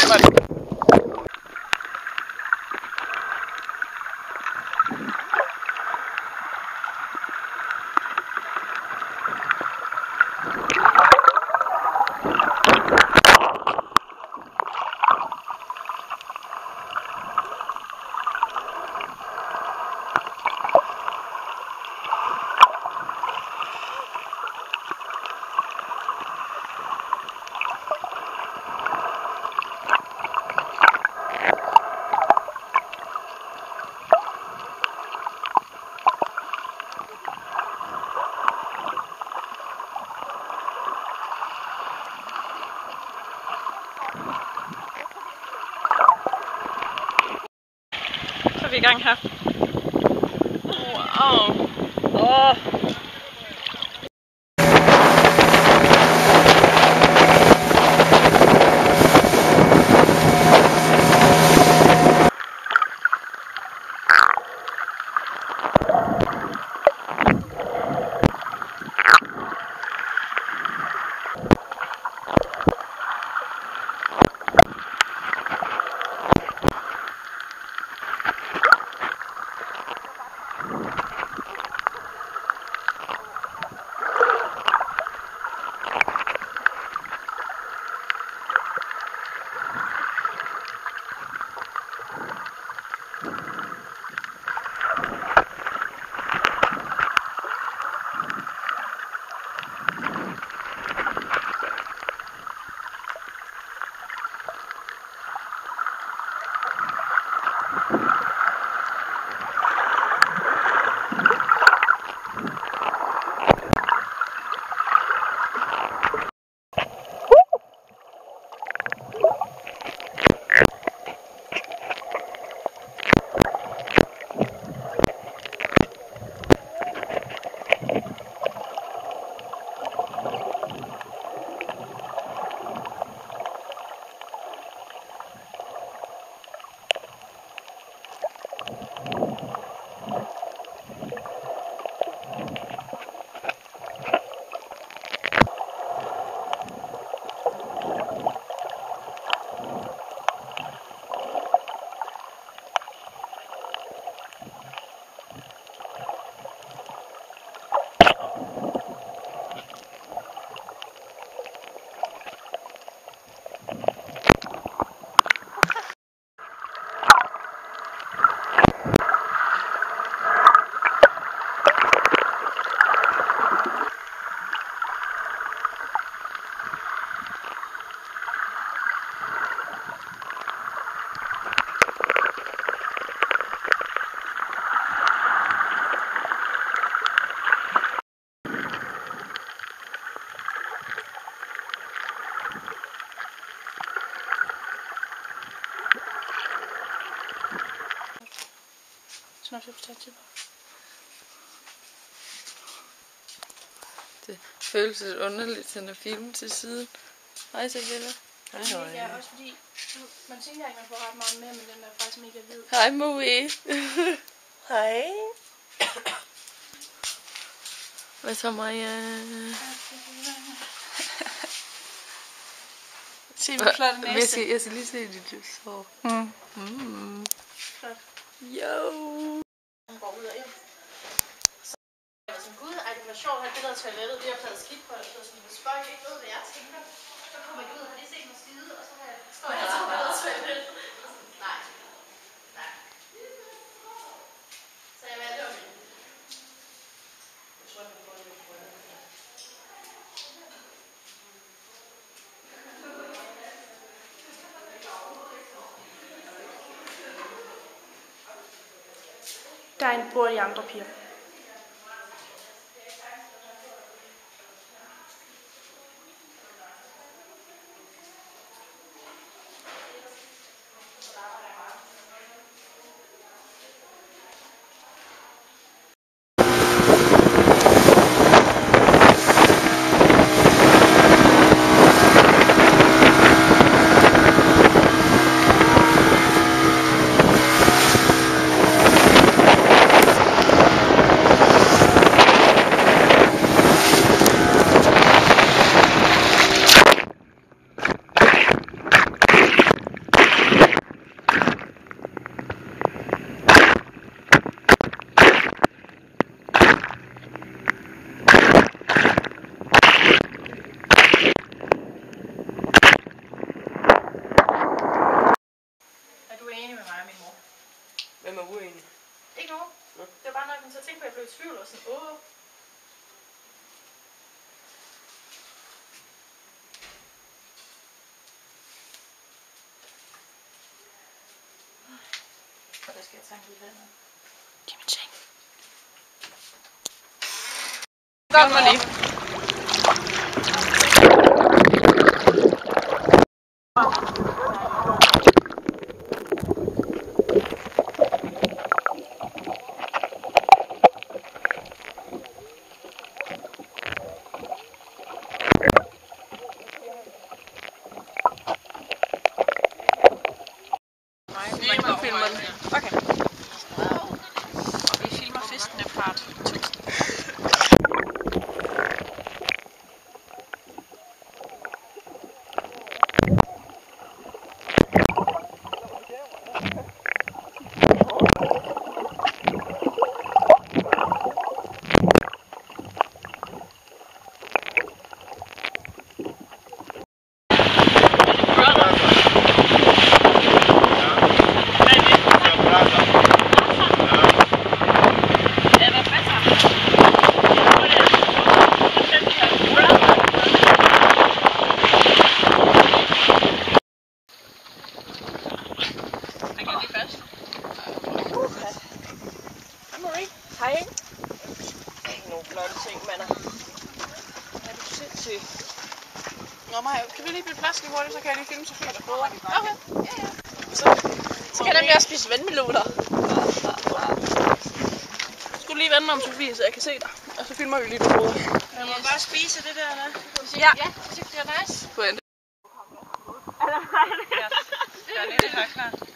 Så er vi i gang her. Wow. Åh. Det føles lidt underligt sådan at filme til siden. Hej Sabella. Hej. Ja, også fordi man tænker ikke, man får ret meget med, men den er faktisk mega hvid. Hej Moe. Hej. Hvad så Maja? Se hvor flot næse. Jeg skal lige se dit hår. Flot. Jo. Hun går ud og ind. Så jeg var sådan, gud, ej det var sjovt at have det der toilettet, det har taget skidt på det. Så sådan, hvis folk ikke ved, hvad jeg tænker, så kommer jeg ud og har de set mig skide, og så står jeg til bedre toilet. Nej. Nej. Så jeg valgte at vinde. Jeg tror, jeg får det på det. Der bor de andre piger. Hvem er uenig? Ikke nogen. Nå. Det var bare noget, jeg kom til at tænke på, at jeg blev i tvivl og sådan, Så skal jeg tanke lidt vandet. Giv mig ting. Gør mig lige. Man filmer den. Okay. Og vi filmer fiskene fra 1000. Hej. Ikke nogen flotte ting, mander. Er du sindssyg? Nå Maja, kan vi lige bytte flasken hurtigt, så kan jeg lige filme Sofie, der fodrer. Okay, ja. Så kan jeg nemlig også spise vandmeloner. Jeg skulle lige vende om Sofie, så jeg kan se dig. Og så filmer vi lige, der fodrer. Man må bare spise det der, der. Ja, jeg synes, det er nice. På ende. Jeg er lidt klar.